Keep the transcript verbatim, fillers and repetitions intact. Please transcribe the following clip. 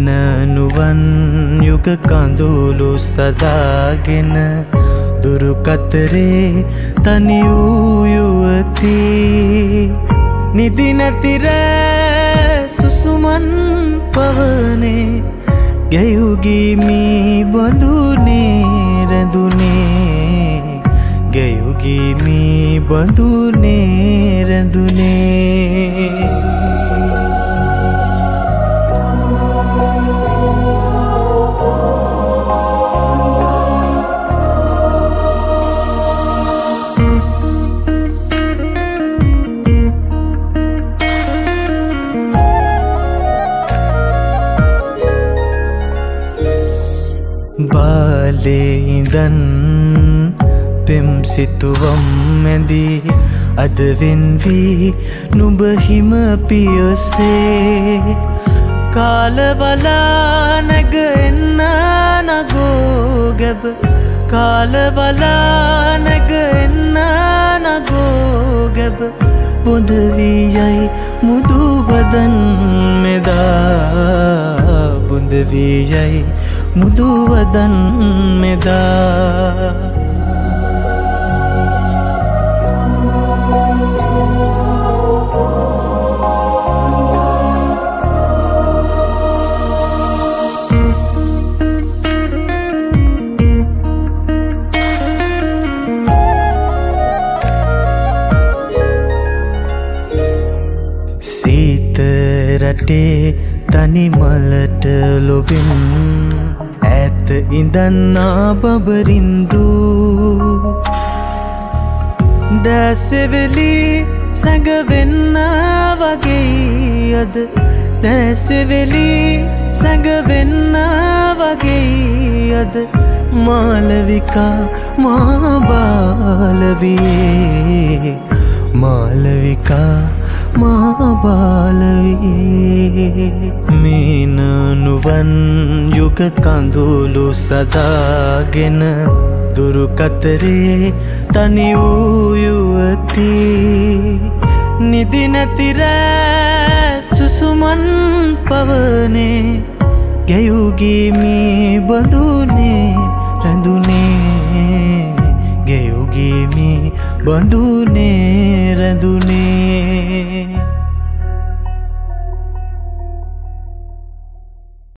නුවන් යුග කඳුළු සදාගෙන දුරු කතරේ තනි වූ යුවතී නිදි නැති රෑ සුසුමන් පවනේ ගැයුගිමි බඳුනේ රැඳුනේ ගැයුගිමි බඳුනේ රැඳුනේ බාලේ ඉඳන් පෙම් සිතුවම් මැදි අද වෙන් වී නුඹ හිම පියසේ කාලවලා නැග එන්න නගෝ ගැබ කාලවලා නැග එන්න නගෝ ගැබ බොඳ වී යයි මුදු වදන් මෙදා බොඳ වී යයි මුදු වදන් මෙදා සීත රටේ තනි මලට ලොබින් ඈත ඉඳන්නා බබරින්දු දැසෙවෙලි සැඟවෙන්න වගේ අද දැසෙවෙලි සැඟවෙන්න වගේ අද මාලවිකා මා බාලවියේ මාලවිකා මා බාලවියේ මේන නුවන් යුග කඳුළු සදාගෙන දුරු කතරේ තනි වූ යුවතී නිදි නැති රෑ සුසුමන් පවනේ ගැයුගිමි බඳුනේ රැඳුනේ ගැයුගිමි බඳුනේ රැඳුනේ